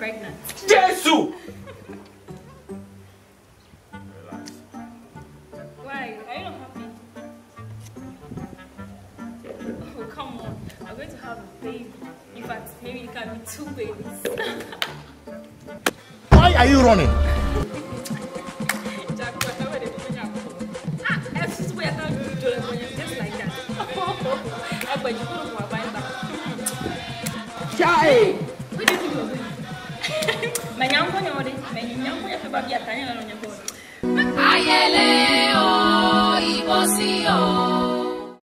pregnant. Jesus! Why? Are you not happy? Oh, come on. I'm going to have a baby. In fact, maybe it can be 2 babies. Why are you running? Just like that. But you couldn't go back. Chai! What did you do? My young one, my young one, about your tiny on your board. Ayele o, ibosi o.